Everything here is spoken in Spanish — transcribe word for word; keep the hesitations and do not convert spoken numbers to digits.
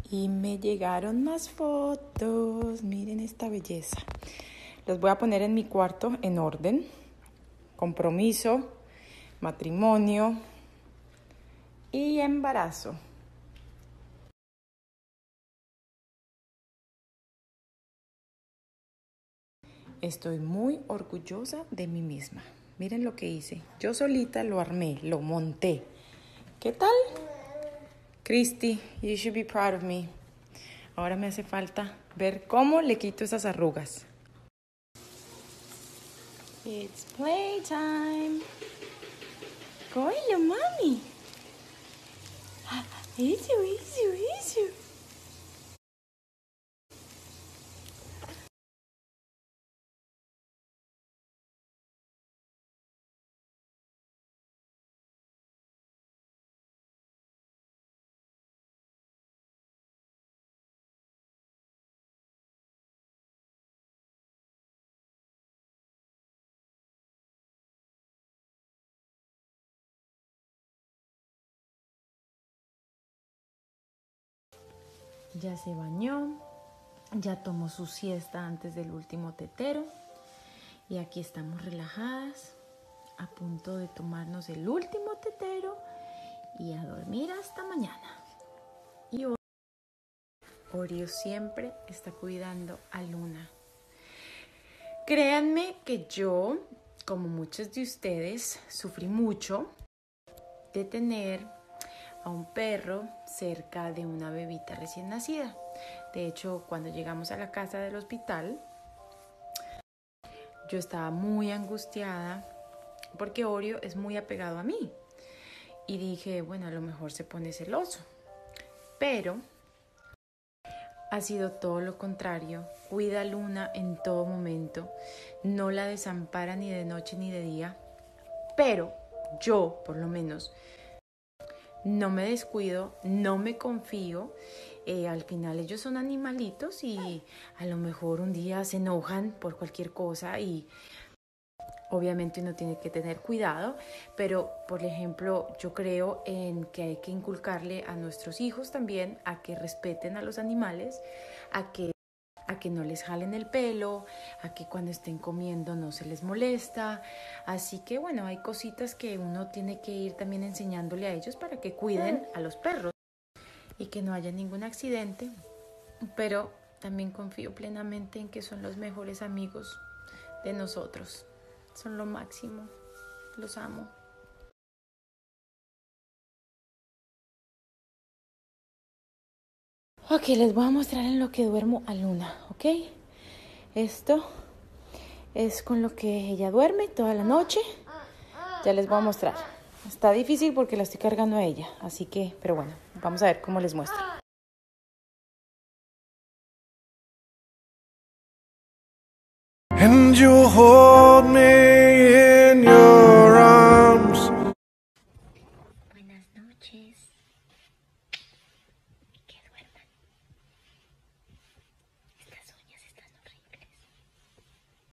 Y me llegaron más fotos. Miren esta belleza. Los voy a poner en mi cuarto en orden. Compromiso, matrimonio y embarazo. Estoy muy orgullosa de mí misma. Miren lo que hice. Yo solita lo armé, lo monté. ¿Qué tal? Christy, you should be proud of me. Ahora me hace falta ver cómo le quito esas arrugas. It's playtime. Coño, mami. Easy, easy, easy. Ya se bañó, ya tomó su siesta antes del último tetero y aquí estamos relajadas, a punto de tomarnos el último tetero y a dormir hasta mañana. Y Oreo siempre está cuidando a Luna. Créanme que yo, como muchos de ustedes, sufrí mucho de tener a un perro cerca de una bebita recién nacida. De hecho, cuando llegamos a la casa del hospital, yo estaba muy angustiada porque Oreo es muy apegado a mí. Y dije, bueno, a lo mejor se pone celoso. Pero ha sido todo lo contrario. Cuida a Luna en todo momento. No la desampara ni de noche ni de día. Pero yo, por lo menos, no me descuido, no me confío. Eh, al final ellos son animalitos y a lo mejor un día se enojan por cualquier cosa y obviamente uno tiene que tener cuidado, pero por ejemplo yo creo en que hay que inculcarle a nuestros hijos también a que respeten a los animales, a que a que no les jalen el pelo, a que cuando estén comiendo no se les molesta. Así que bueno, hay cositas que uno tiene que ir también enseñándole a ellos para que cuiden a los perros y que no haya ningún accidente. Pero también confío plenamente en que son los mejores amigos de nosotros. Son lo máximo. Los amo. Ok, les voy a mostrar en lo que duermo a Luna, ¿ok? Esto es con lo que ella duerme toda la noche. Ya les voy a mostrar. Está difícil porque la estoy cargando a ella, así que, pero bueno, vamos a ver cómo les muestro. And you hold me